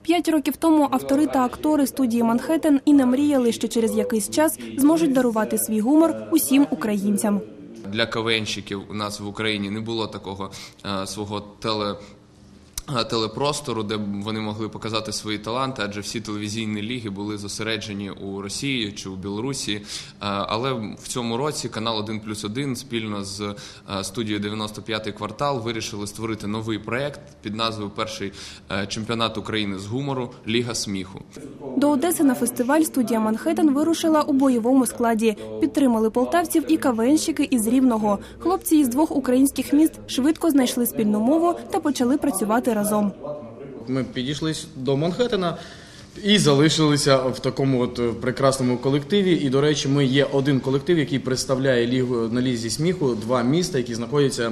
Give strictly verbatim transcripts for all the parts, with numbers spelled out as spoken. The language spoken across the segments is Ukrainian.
П'ять років тому автори та актори студії «Манхеттен» і не мріяли, що через якийсь час зможуть дарувати свій гумор усім українцям. Для КВНщиків у нас в Україні не було такого а, свого теле... телепростору, де вони могли показати свої таланти, адже всі телевізійні ліги були зосереджені у Росії чи у Білорусі. Але в цьому році канал один плюс один спільно з студією дев'яносто п'ятий квартал вирішили створити новий проєкт під назвою «Перший чемпіонат України з гумору. Ліга сміху». До Одеси на фестиваль студія «Манхеттен» вирушила у бойовому складі. Підтримали полтавців і КВНщики із Рівного. Хлопці із двох українських міст швидко знайшли спільну мову та почали працювати разом. Ми підійшли до Манхеттена і залишилися в такому от прекрасному колективі. І, до речі, ми є один колектив, який представляє лігу на лізі сміху, два міста, які знаходяться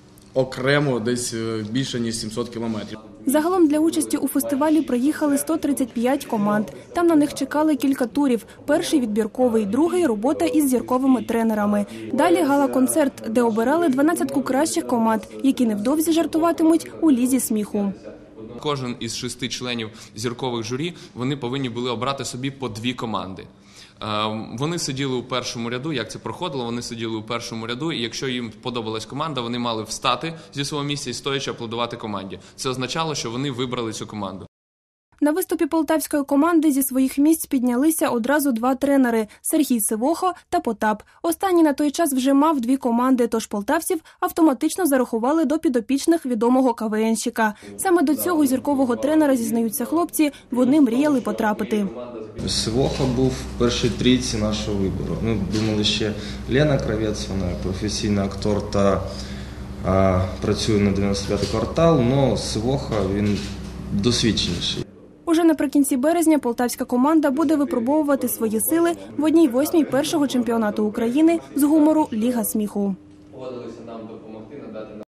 окремо десь більше, ніж сімсот кілометрів. Загалом для участі у фестивалі приїхали сто тридцять п'ять команд. Там на них чекали кілька турів. Перший – відбірковий, другий – робота із зірковими тренерами. Далі – гала-концерт, де обирали дванадцятку кращих команд, які невдовзі жартуватимуть у лізі сміху. Кожен із шести членів зіркових журі, вони повинні були обрати собі по дві команди. Вони сиділи у першому ряду, як це проходило, вони сиділи у першому ряду, і якщо їм подобалась команда, вони мали встати зі свого місця і стоячи аплодувати команді. Це означало, що вони вибрали цю команду. На виступі полтавської команди зі своїх місць піднялися одразу два тренери – Сергій Сивохо та Потап. Останній на той час вже мав дві команди, тож полтавців автоматично зарахували до підопічних відомого КВНщика. Саме до цього зіркового тренера, зізнаються хлопці, вони мріяли потрапити. Сивохо був в першій трійці нашого вибору. Ми думали ще Лена Кравець, вона професійний актор та а, працює на дев'яносто п'ятий квартал, але Сивохо, він досвідченіший. Уже наприкінці березня полтавська команда буде випробовувати свої сили в одній восьмій першого чемпіонату України з гумору «Ліга сміху».